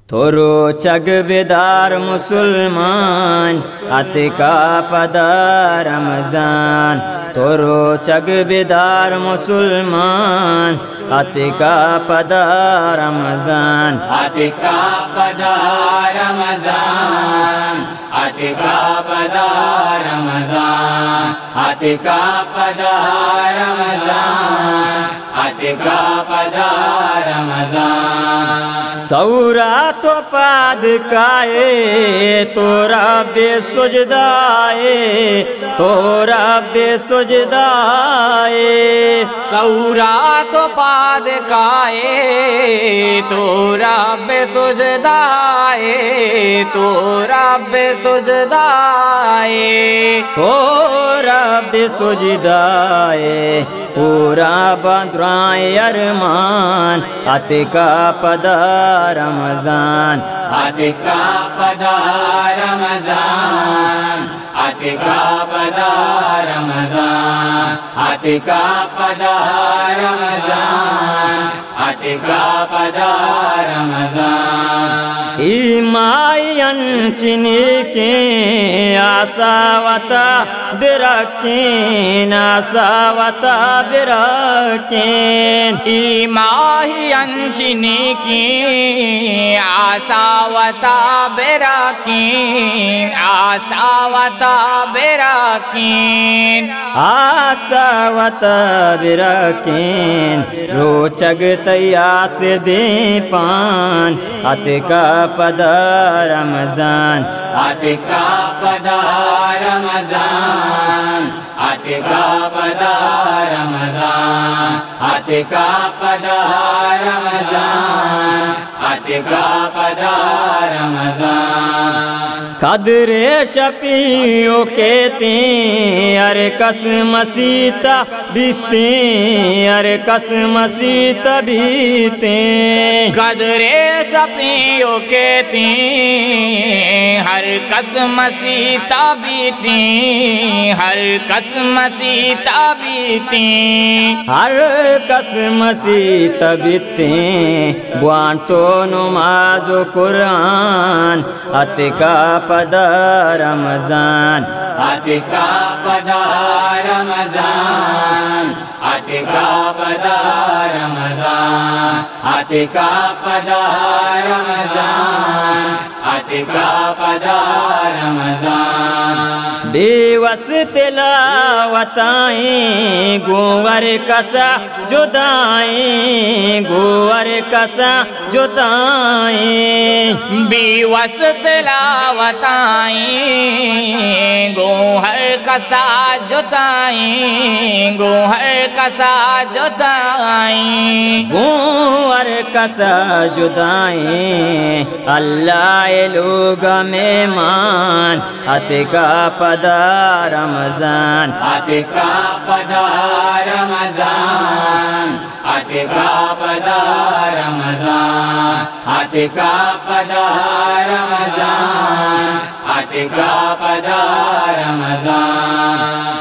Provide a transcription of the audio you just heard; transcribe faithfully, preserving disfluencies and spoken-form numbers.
تورو چگ بیدار مسلمان عتیقہ پدا رمضان تورو چگ بیدار مسلمان عتیقہ پدا رمضان عتیقہ پدا رمضان عتیقہ پدا رمضان عتیقہ پدا رمضان عتیقہ پدا رمضان سورا تو پاد کائے تو رب سجدائے تو رب سجدائے سورا تو پاد کائے تو رب سجدائے تو رب سجدائے تو رب سجدائے پورا بندرائے ارمان عتیقہ پدا رمضان عتیقہ پدا رمضان عتیقہ پدا رمضان عتیقہ پدا رمضان عتیقہ پدا رمضان ایمائین چنیکیں آساوتا برکین آساوتا برکین ایمائین چنیکیں آساوتا برکین آساوتا برکین آساوتا برکین روچگ تیاس دیں پان عتیقہ پدا رمضان عتیقہ پدا رمضان عتیقہ پدا رمضان عتیقہ پدا رمضان عتیقہ پدا رمضان قدر شفیعوں کہتے ہیں ہر قسم سیتا بیتے ہر قسم سیتا بیتے قدر شفیعوں کہتے ہیں ہر قسم سیتا بیتے ہر قسم سیتا بیتے ہر قسم سیتا بیتے بوان تو نماز و قرآن عتیقہ پدا رمضان عتیقہ پدا رمضان عتیقہ پدا رمضان عتیقہ پدا رمضان عتیقہ پدا رمضان دیوس تلاوتائیں گوور کسا جدائیں گوور کسا جدائیں بیوس تلاوتائیں گوہر کسا جدائیں گوہر کسا جدائیں گوہر کسا جدائیں اللہ لوگ مہمان عتیقہ پدا رمضان عتیقہ پدا رمضان عتیقہ پدا رمضان عتیقہ پدا رمضان عتیقہ پدا رمضان